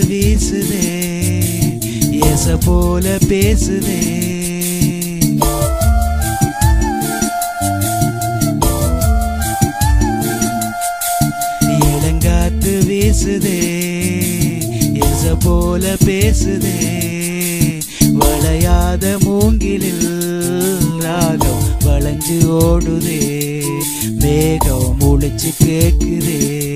வீசுதே எச போல பேசுதே இளங்காத்து வீசுதே எச போல பேசுதே வளையாத மூங்கிலில் ராகம் வளைஞ்சு ஓடுதே மேகம் முழிச்சு கேக்குதே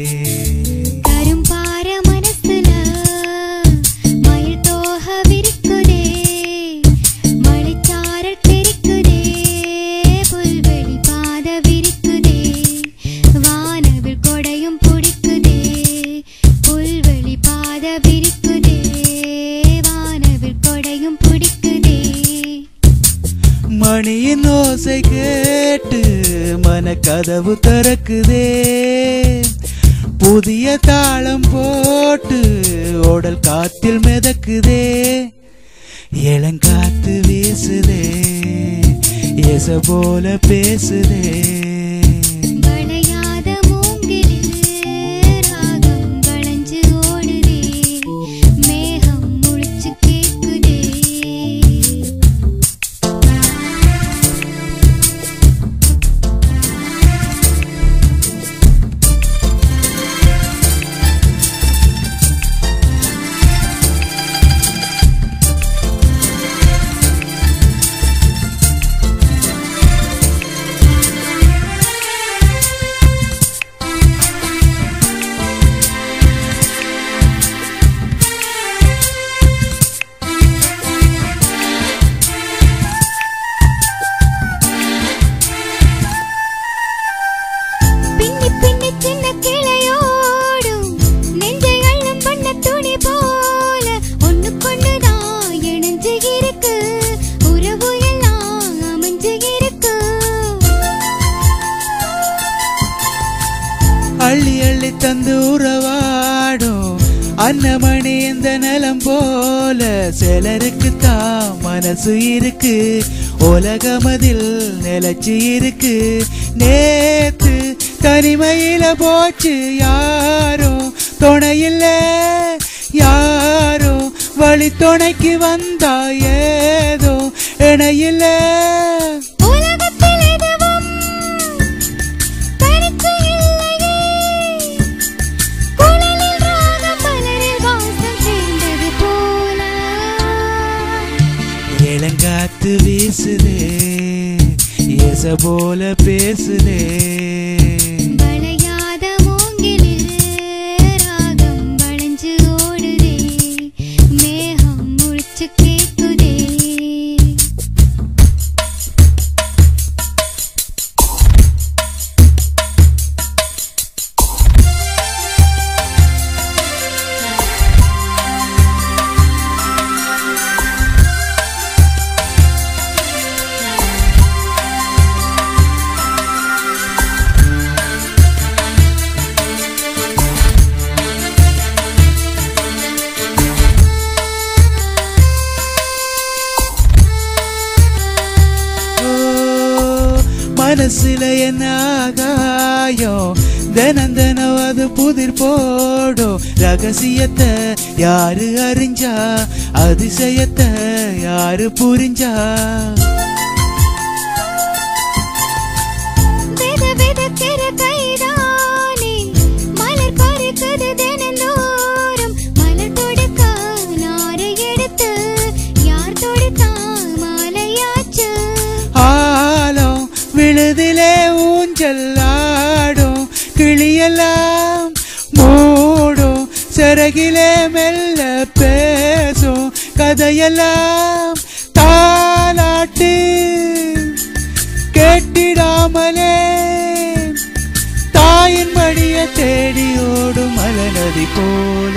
மணியின் ஓசை கேட்டு மனக்கதவு திறக்குதே புதிய தாளம் போட்டு ஓடல் காத்தில் மிதக்குதே இளங்காத்து வீசுதே எச போல பேசுதே அள்ளி அள்ளி தந்து உறவாடும் அன்னமணி இந்த நிலம் போல சிலருக்கு தான் மனசு இருக்கு உலகமதில் நிலச்சி இருக்கு நேத்து தனிமையில போச்சு யாரோ துணையில்ல யாரோ வழி துணைக்கு வந்தா ஏதோ இணையில்ல இளங்காத்து வீசுதே எச போல பேசுதே வளையாத மூங்கிலில் ராகம் வளைஞ்சு ஓடுதே மேகம் முழிச்சு கேக்குதே மனசுல என்ன ஆகாயம் தினம் தினம் அது புதிர் போடும் ரகசியத்தை யாரு அறிஞ்சா அதிசயத்தை யாரு புரிஞ்சா விழுதிலே ஊஞ்சல்லாடும் கிளியெல்லாம் மூடும் சிறகிலே மெல்ல பேசும் கதையெல்லாம் தாலாட்டு கேட்டிடாமலே தாயின் மடிய தேடி ஓடும் மலநதி போல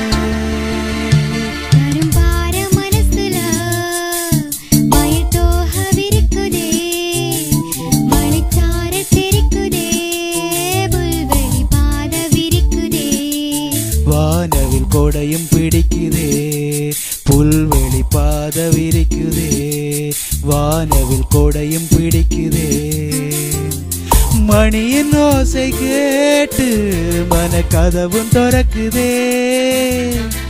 வானவில் கொடையும் பிடிக்குதே புல்வெளி பாத விரிக்குதே வானவில் கொடையும் பிடிக்குதே மணியின் ஓசை கேட்டு மனக்கதவும் திறக்குதே